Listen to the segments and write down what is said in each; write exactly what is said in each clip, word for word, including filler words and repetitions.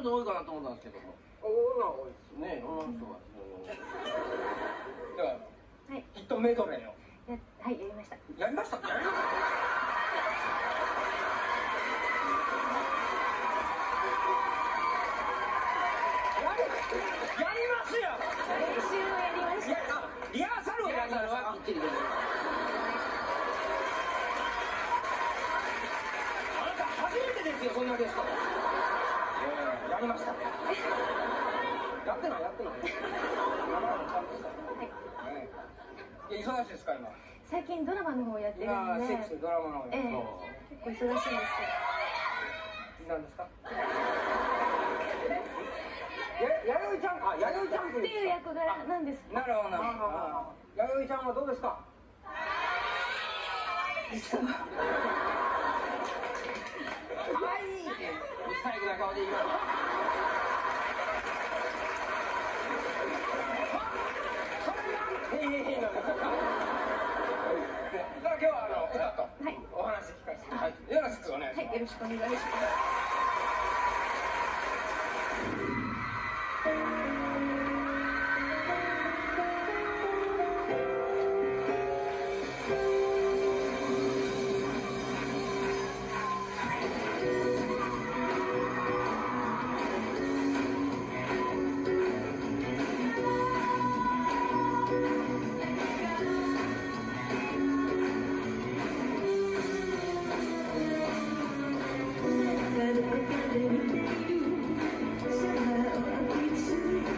っと多いかなと思ったんですけども。 多いのは多いですねえ、うん、そうは。 では、はい、ヒットメドレーを。 や、はい、やりました。 やりました。やりました。やりますよ。 練習をやりました。 リハーサルをやりました。きっちりやりました。あなた初めてですよ、そんなですから。えー、やりました。やってないやってない。はい。忙しいですか今。 最近ドラマの方やってるんで。 セクシードラマの方やってる。 結構忙しいんですけど。 何ですか。や弥生ちゃんか、弥生ちゃんっていう役柄なんです。 なるほどなるほど。弥生ちゃんはどうですか。可愛い。最後な顔で言います。それがへへへなんですか。だから今日はあの歌とお話聞かせて、はい、よろしくお願いします。 はい、よろしくお願いします。 誰かが見ている空を見つめ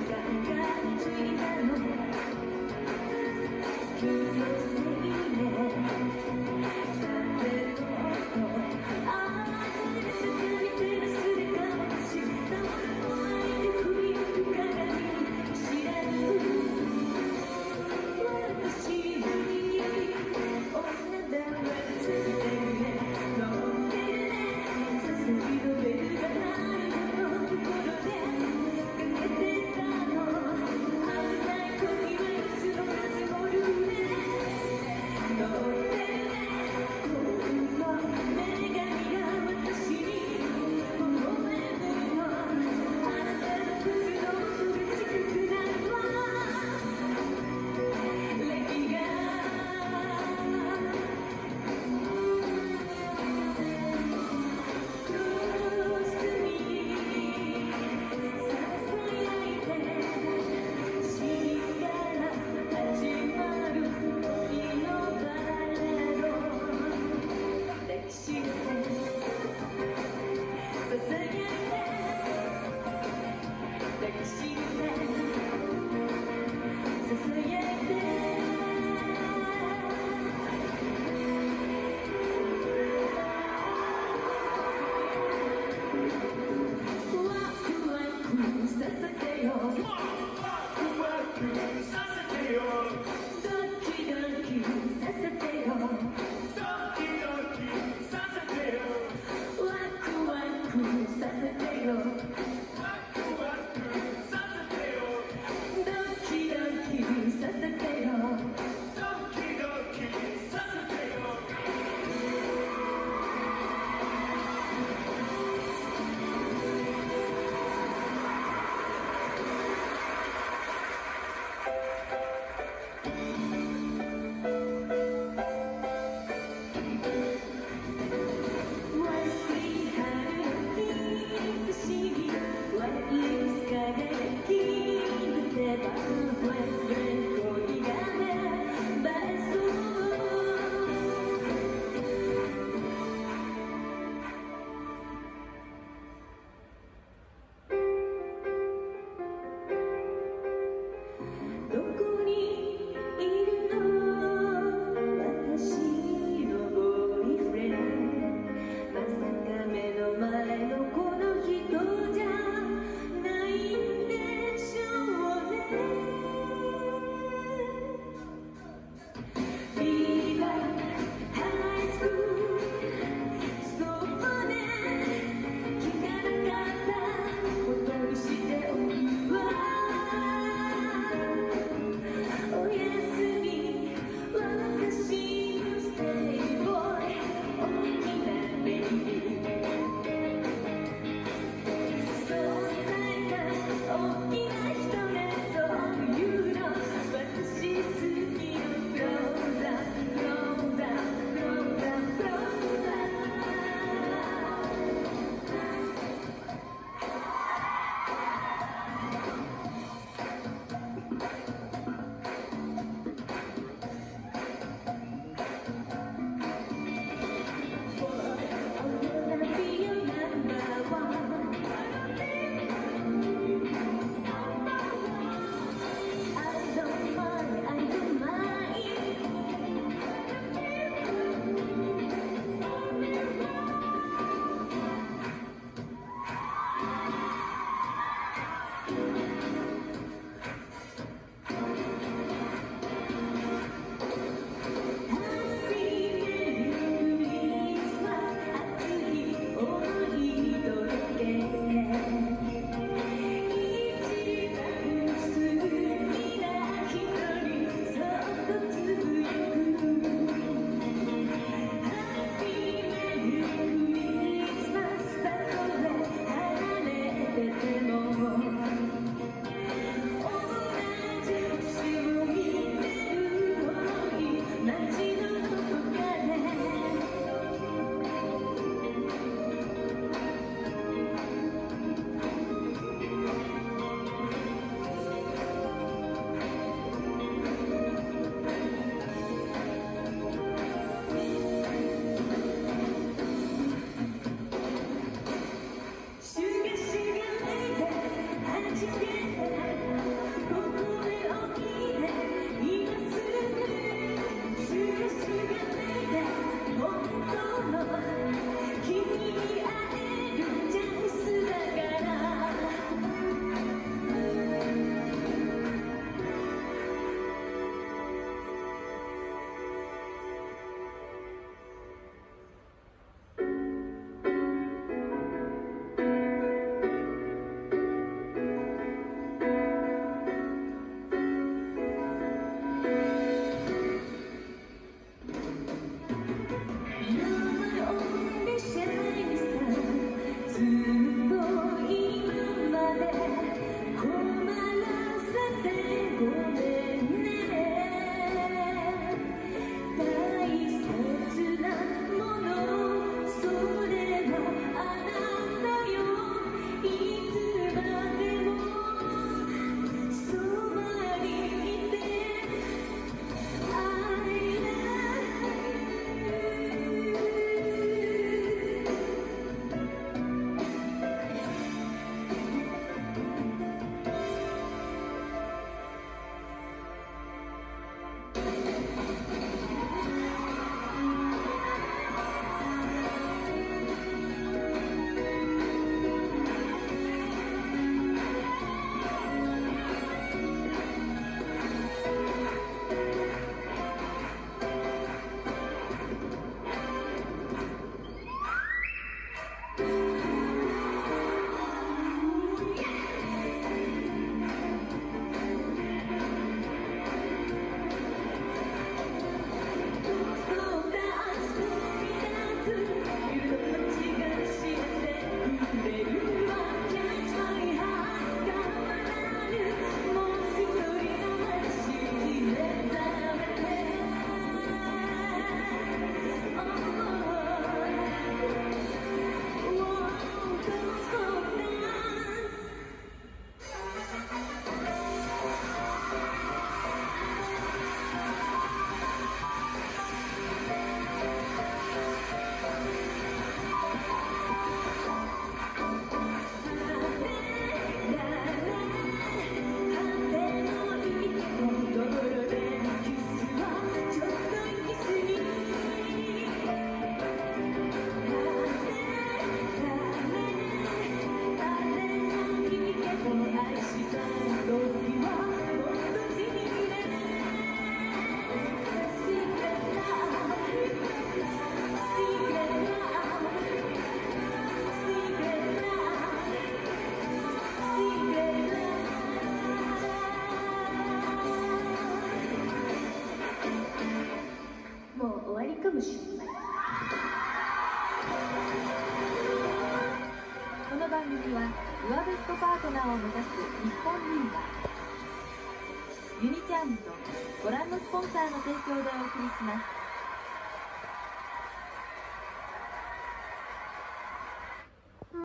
組はユアベストパートナーを目指す日本リーダーユニチャームとご覧のスポンサーの提供でお送りします。